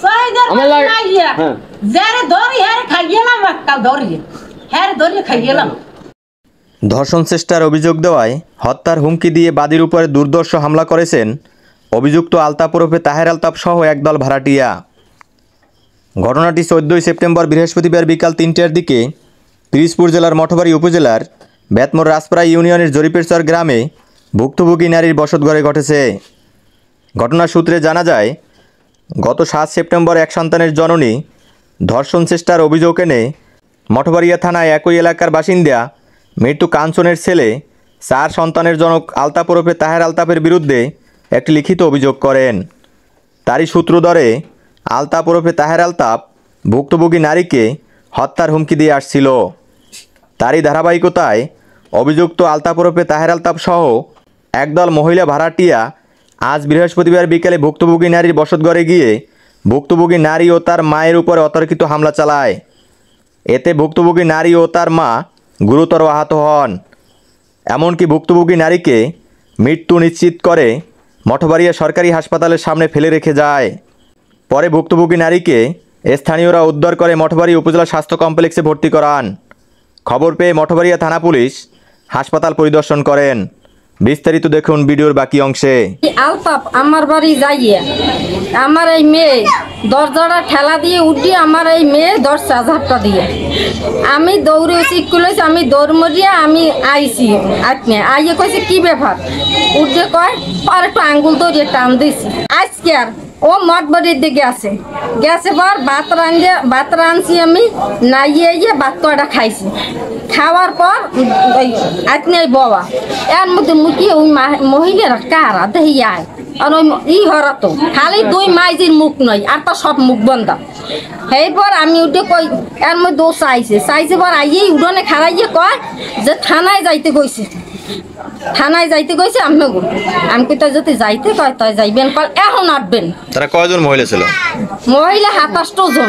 আমার যারে ধরি হারে খাইয়েলাম কাল ধরি হারে ধরি খাইয়েলাম। ধর্ষণ চেষ্টার অভিযোগ দেওয়ায় হত্যার হুমকি দিয়ে বাদীর উপরে দুর্ধর্ষ হামলা করেছেন অভিযুক্ত আলতাফ ওরফে তাহের আলতাফ সহ একদল ভাড়াটিয়া। ঘটনাটি 14 সেপ্টেম্বর বৃহস্পতিবার বিকাল 3টার দিকে পিরোজপুর জেলার মঠবাড়ি উপজেলার বেতমোর রাজপাড়া ইউনিয়নের জরিপেরচর গ্রামে ভুক্তভোগী নারীর বসতঘরে ঘটেছে। ঘটনার সূত্রে জানা যায়, গত 7 সেপ্টেম্বর এক সন্তানের জননী ধর্ষণ চেষ্টার অভিযোগ এনে মঠবাড়িয়া থানায় একই এলাকার বাসিন্দা মৃত্যু কাঞ্চনের ছেলে 4 সন্তানের জনক আলতাফ ওরফে তাহের আলতাফের বিরুদ্ধে একটি লিখিত অভিযোগ করেন। তারই সূত্র ধরে আলতাফ ওরফে তাহের আলতাফ ভুক্তভোগী নারীকে হত্যার হুমকি দিয়ে আসছিল। তারই ধারাবাহিকতায় অভিযুক্ত আলতাফ ওরফে তাহের আলতাফ সহ একদল মহিলা ভাড়াটিয়া আজ বৃহস্পতিবার বিকেলে ভুক্তভোগী নারীর বসতঘরে গিয়ে ভুক্তভোগী নারী ও তার মায়ের উপরে অতর্কিত হামলা চালায়। এতে ভুক্তভোগী নারী ও তার মা গুরুতর আহত হন। এমনকি ভুক্তভোগী নারীকে মৃত্যু নিশ্চিত করে মঠবাড়িয়া সরকারি হাসপাতালের সামনে ফেলে রেখে যায়। পরে ভুক্তভোগী নারীকে স্থানীয়রা উদ্ধার করে মঠবাড়িয়া উপজেলা স্বাস্থ্য কমপ্লেক্সে ভর্তি করান। খবর পেয়ে মঠবাড়িয়া থানা পুলিশ হাসপাতাল পরিদর্শন করেন। বিস্তারিত দেখুন ভিডিওর বাকি অংশে। আলতাফ আমার বাড়ি যাইয়ে আমার এই মেয়ে দরজাটা ঠেলা দিয়ে উঠিয়ে আমার এই মেয়ে 10,000 দিয়ে আমি দৌড়ে শিখলেছি। আমি দৌড় মরিয়া আমি আইছি আপনি আইয়ে কইছে কি ব্যাপার উঠে কয় আর একটু আঙ্গুল ধরিয়ে টান দিছি। আজকে আর ও মঠবাড়ির দিকে গেছে পর ভাত রাঁধছি আমি নাইয়ে ইয়ে ভাত কয়টা খাইছি। খাওয়ার পর আপনি বাবা এর মধ্যে মুখি ওই মহিলারা কারা দেখি আয় আর ওই হরা তো খালি 2 মাইজির মুখ নয় আর তো সব মুখ বন্ধ। এরপর আমি উঠে কই এর মধ্যে ও চাইছে পর আইয়েই উঠোনে খাড়াইয়ে কয় যে থানায় যাইতে কইছে আমি কই যদি যাইতে কয় তাই যাইবেন কল এখন আসবেন। তারা কয়জন মহিলা ছিল? মহিলা 27 জন।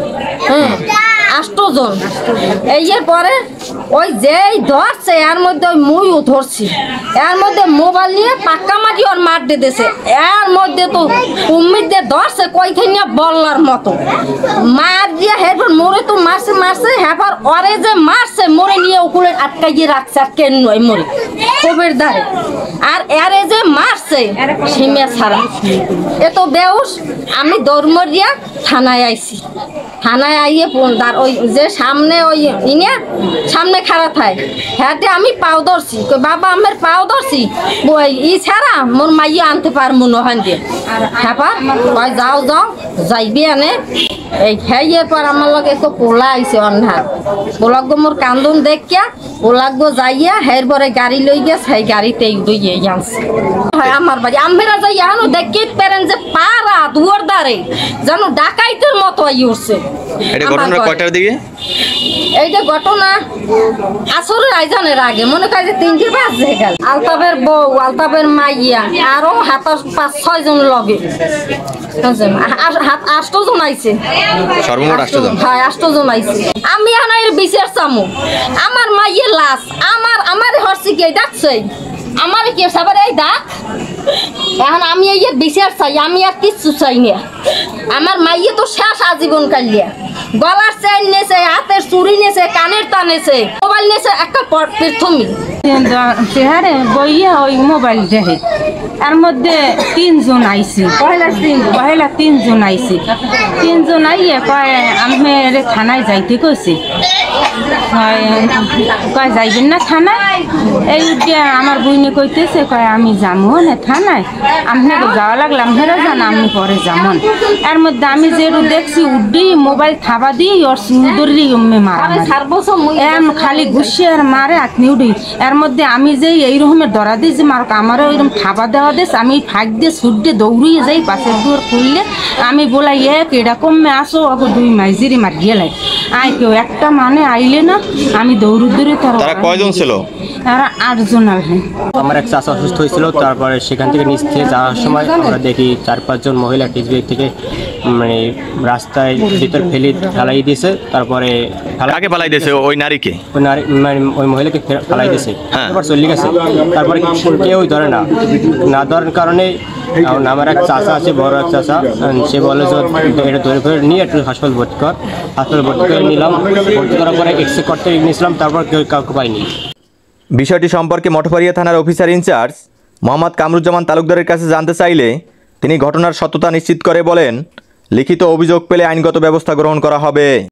8 জন। এর পরে ওই যেই ধরছে এর মধ্যে ওই মুইও ধরছি এর মধ্যে মোবাইল নিয়ে পাক্কা মাটি ওর মার দিতেছে। এর মধ্যে তো উম্মিদ দিয়ে ধরছে কইখানে বললার মতো মার দিয়ে হেরপর মোরে তো মারছে হেরপর ওরে যে মারছে মোরে নিয়ে ওকুলে আটকাইয়ে রাখছে আর কেন নয় মোরে কবের ধারে আর এরে যে মারছে সীমা ছাড়া এত বেউস। আমি দৌড়মরিয়া থানায় আইছি। থানায় আইয়ে ওই যে সামনে ওই ইনে সামনে খাড়া থায় হ্যাঁ আমি পাও ধরছি বাবা আমার পাও ধরছি ই ছাড়া মোর মাইয়ে আনতে পারবো নহান দিয়ে হ্যাঁ যাও যাইবি আনে এই খাইয়ের পর আমার লগে তো পোলা আইছে অন্ধার পোলাগ মোর কান্দন দেখিয়া পোলাগ যাইয়া হের পরে গাড়ি লই গেছে সেই গাড়িতে দুইয়ে আনছে আমার বাড়ি আমরা যাই এখনো দেখতে পারেন যে পাড়া দুয়ার দ্বারে যেন ডাকাইতের মতো আই উঠছে। কয়টার দিকে এইটা ঘটনা আসরের আয়োজনের আগে মনে হয় যে 3টা বাজে গেল। আলতাফের বউ আলতাফের মাইয়া আরো 5-6 জন লগে 8 জন আইছে সর্বমোট 8 জন। হ্যাঁ 8 জন আইছে। আমি এখানে বিচার চামু আমার মাইয়ের লাশ আমার হরছি কে ডাকছে আমার কি সবার এই ডাক এখন আমি এই বিচার চাই। আমি আর কিচ্ছু চাই না। আমার মাইয়ে তো শেষ আজীবন কালিয়া গলার চেন নেছে হাতের চুড়ি নেছে কানের তা নেছে মোবাইল নেছে একটা প্রথমই চেহারে বইয়া ওই মোবাইল দেখে এর মধ্যে 3 জন আইছি পহেলা 3 জন আইছি 3 জন আইয়ে কয় আমি থানায় যাইতে কইছি কয় যাইবেন না থানায় এই উঠে আমার বইনে কইতেছে কয় আমি যাবো না থানায় আপনাকে যাওয়া লাগলাম হেরা যান আমি পরে যামন। এর মধ্যে আমি যেটু দেখছি উড্ডি মোবাইল থাবা দিই ওর সুন্দরী মারা খালি গুছিয়ে আর মারে আপনি উঠি। এর মধ্যে আমি যে এইরকমের ধরা দিই যে মারক আমারও ওইরকম থাবা দেওয়া দিস আমি ফাঁক দিয়ে ছুট দিয়ে দৌড়িয়ে যাই পাশের দুয়ার খুললে আমি বলাই এক এরকম আসো ওকে 2 মাইজিরি মার গেলাই আয় কেউ একটা মানে আইলে না আমি দৌড়ে তারা কয়জন ছিল? তারা 8 জন আসে। আমার এক চাচা অসুস্থ হয়েছিল, তারপরে সেখান থেকে নিচ থেকে যাওয়ার সময় আমরা দেখি 4-5 জন মহিলা টিসবি থেকে মানে রাস্তায় ভিতর ফেলাই দিয়েছে। তারপরে কাকে ফেলাই দিয়েছে? ওই নারীকে? ওই নারী মানে ওই মহিলাকে ফেলাই দিয়েছে, তারপর চলে গেছে। তারপরে কেউই ধরে না ধরার কারণে আমার এক চাচা আছে, বড় এক চাচা, সে বলে যে এটা ধরে ফেলে নিয়ে একটু হাসপাতাল ভর্তি করে নিলাম। ভর্তি করার পরে এক্সরে করতে নিয়েছিলাম, তারপর কেউ কাউকে পাইনি। বিষয়টি সম্পর্কে মঠবাড়িয়া থানার অফিসার ইনচার্জ মোহাম্মদ কামরুজ্জামান তালুকদারের কাছে জানতে চাইলে তিনি ঘটনার সত্যতা নিশ্চিত করে বলেন, লিখিত অভিযোগ পেলে আইনগত ব্যবস্থা গ্রহণ করা হবে।